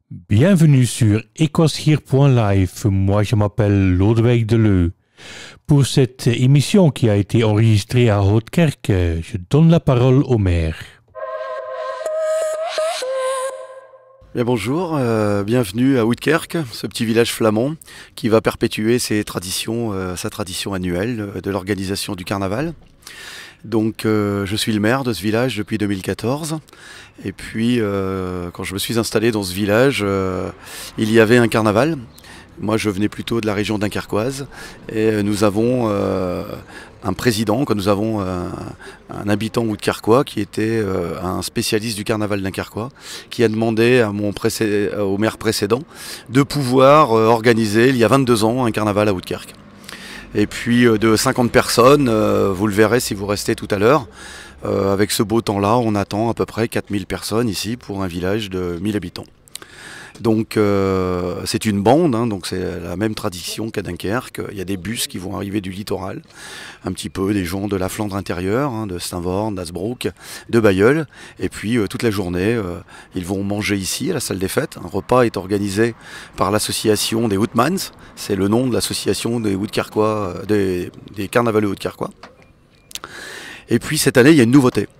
Bienvenue sur ecoshier.live. Moi, je m'appelle Lodewijk Deleu. Pour cette émission qui a été enregistrée à Houtkerk, je donne la parole au maire. Bien bonjour, bienvenue à Houtkerk, ce petit village flamand qui va perpétuer sa tradition annuelle de l'organisation du carnaval. Donc je suis le maire de ce village depuis 2014 et puis quand je me suis installé dans ce village, il y avait un carnaval. Moi je venais plutôt de la région dunkerquoise et nous avons un président, nous avons un habitant houtkerquois qui était un spécialiste du carnaval dunkerquois qui a demandé au maire précédent de pouvoir organiser il y a 22 ans un carnaval à Houtkerk. Et puis de 50 personnes, vous le verrez si vous restez tout à l'heure. Avec ce beau temps-là, on attend à peu près 4000 personnes ici pour un village de 1000 habitants. Donc c'est une bande, donc c'est la même tradition qu'à Dunkerque. Il y a des bus qui vont arriver du littoral, un petit peu des gens de la Flandre intérieure, de Steenvoorde, d'Hazebrouck, de Bailleul. Et puis toute la journée, ils vont manger ici à la salle des fêtes. Un repas est organisé par l'association des Houtmans, c'est le nom de l'association des Houtkerquois, des carnavaleux houtkerquois. Et puis cette année, il y a une nouveauté.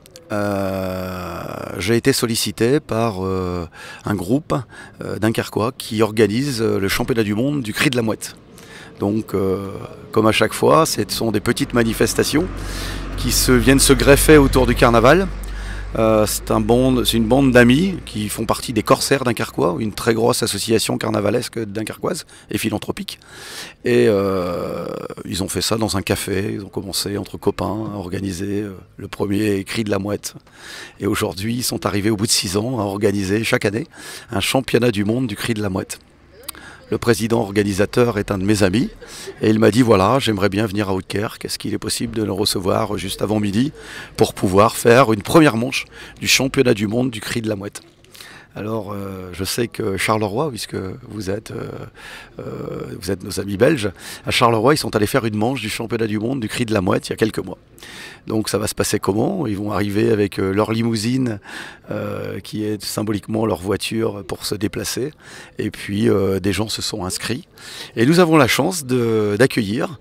J'ai été sollicité par un groupe dunkerquois qui organise le championnat du monde du cri de la mouette. Donc comme à chaque fois, ce sont des petites manifestations qui viennent se greffer autour du carnaval. C'est une bande d'amis qui font partie des Corsaires dunkerquois, une très grosse association carnavalesque dunkerquoise et philanthropique. Et ils ont fait ça dans un café, ils ont commencé entre copains à organiser le premier cri de la mouette. Et aujourd'hui, ils sont arrivés au bout de 6 ans à organiser chaque année un championnat du monde du cri de la mouette. Le président organisateur est un de mes amis et il m'a dit voilà, j'aimerais bien venir à Houtkerk, est-ce qu'il est possible de le recevoir juste avant midi pour pouvoir faire une première manche du championnat du monde du cri de la mouette. Alors je sais que Charleroi, puisque vous êtes nos amis belges, à Charleroi ils sont allés faire une manche du championnat du monde du cri de la mouette il y a quelques mois. Donc ça va se passer comment? Ils vont arriver avec leur limousine qui est symboliquement leur voiture pour se déplacer. Et puis des gens se sont inscrits. Et nous avons la chance d'accueillir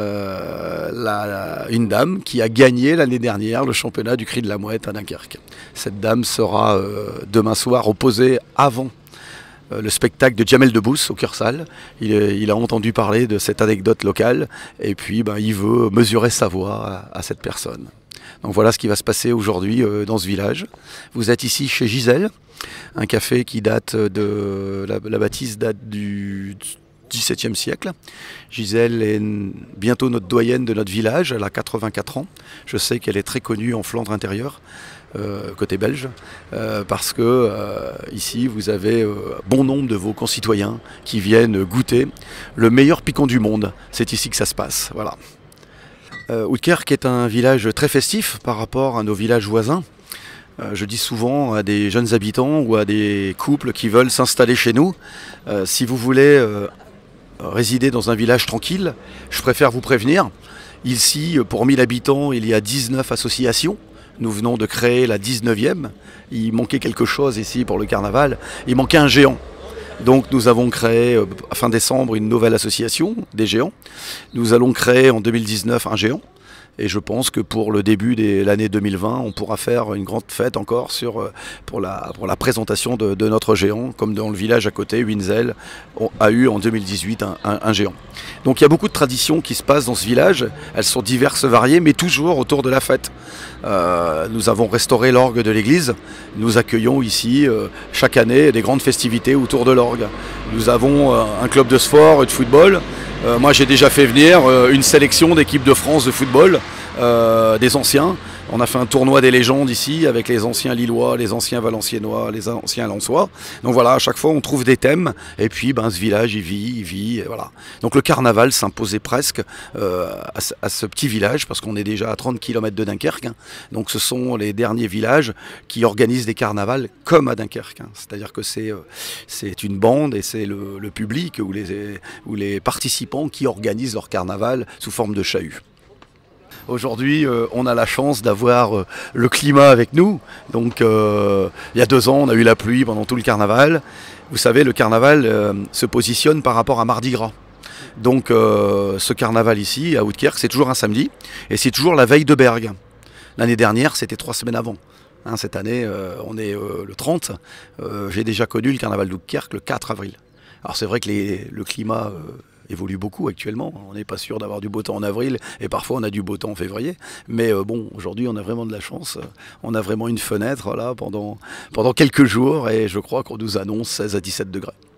une dame qui a gagné l'année dernière le championnat du cri de la mouette à Dunkerque. Cette dame sera demain soir opposée avant le spectacle de Jamel Debbouze au Kursaal. Il a entendu parler de cette anecdote locale et puis il veut mesurer sa voix à cette personne. Donc voilà ce qui va se passer aujourd'hui dans ce village. Vous êtes ici chez Gisèle, un café qui date de la bâtisse date du XVIIe siècle. Gisèle est bientôt notre doyenne de notre village, elle a 84 ans. Je sais qu'elle est très connue en Flandre intérieure. Côté belge, parce que ici vous avez bon nombre de vos concitoyens qui viennent goûter le meilleur picon du monde. C'est ici que ça se passe. Voilà. Houtkerk est un village très festif par rapport à nos villages voisins. Je dis souvent à des jeunes habitants ou à des couples qui veulent s'installer chez nous, si vous voulez résider dans un village tranquille, je préfère vous prévenir. Ici, pour 1000 habitants, il y a 19 associations. Nous venons de créer la 19e. Il manquait quelque chose ici pour le carnaval. Il manquait un géant. Donc nous avons créé, fin décembre, une nouvelle association des géants. Nous allons créer en 2019 un géant. Et je pense que pour le début de l'année 2020, on pourra faire une grande fête encore pour la présentation de notre géant, comme dans le village à côté, Winzel a eu en 2018 un géant. Donc il y a beaucoup de traditions qui se passent dans ce village. Elles sont diverses, variées, mais toujours autour de la fête. Nous avons restauré l'orgue de l'église. Nous accueillons ici chaque année des grandes festivités autour de l'orgue. Nous avons un club de sport et de football. Moi j'ai déjà fait venir une sélection d'équipes de France de football, des anciens. On a fait un tournoi des légendes ici avec les anciens Lillois, les anciens Valenciennois, les anciens Lensois. Donc voilà, à chaque fois on trouve des thèmes et puis ce village il vit, et voilà. Donc le carnaval s'imposait presque à ce petit village parce qu'on est déjà à 30 km de Dunkerque. Donc ce sont les derniers villages qui organisent des carnavals comme à Dunkerque. C'est-à-dire que c'est une bande et c'est le public ou les participants qui organisent leur carnaval sous forme de chahut. Aujourd'hui, on a la chance d'avoir le climat avec nous. Donc, il y a 2 ans, on a eu la pluie pendant tout le carnaval. Vous savez, le carnaval se positionne par rapport à Mardi Gras. Donc, ce carnaval ici, à Oudekerk, c'est toujours un samedi. Et c'est toujours la veille de Bergue. L'année dernière, c'était 3 semaines avant. Hein, cette année, on est le 30. J'ai déjà connu le carnaval d'Oudekerk le 4 avril. Alors, c'est vrai que le climat évolue beaucoup actuellement. On n'est pas sûr d'avoir du beau temps en avril et parfois on a du beau temps en février. Mais bon, aujourd'hui on a vraiment de la chance. On a vraiment une fenêtre là pendant quelques jours et je crois qu'on nous annonce 16 à 17 degrés.